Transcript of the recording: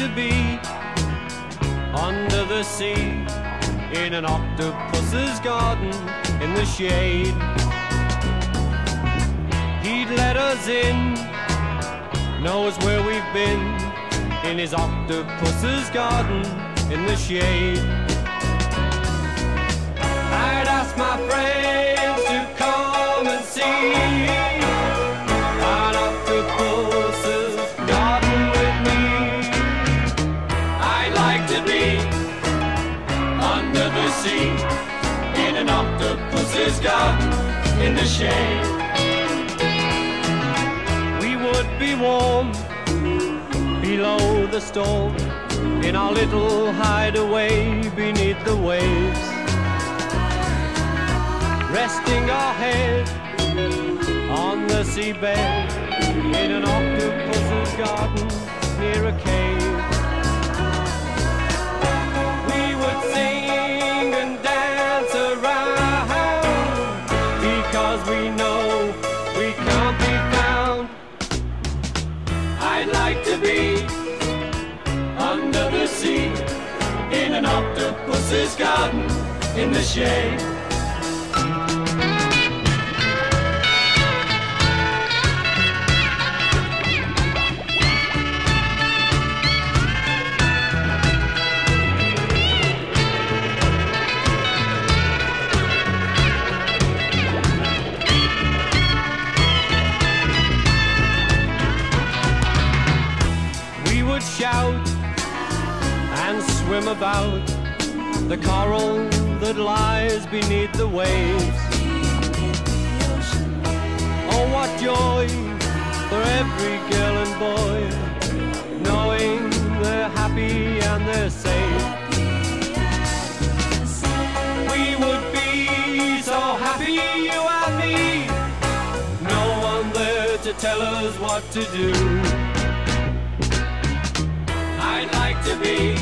to be under the sea, in an octopus's garden in the shade. He'd let us in, knows where we've been, in his octopus's garden in the shade. I'd ask my friends to come and see an octopus's garden with me. I'd like to be under the sea, in an octopus's garden in the shade. We would be warm below the storm, in our little hideaway beneath the waves, resting our head on the seabed, in an octopus's garden near a cave. We would sing and dance around, because we know we can't be found. I'd like to be under the sea, in an octopus's garden in the shade. Shout and swim about the coral that lies beneath the waves. Oh, what joy for every girl and boy, knowing they're happy and they're safe. We would be so happy, you and me, no one there to tell us what to do. I'd like to be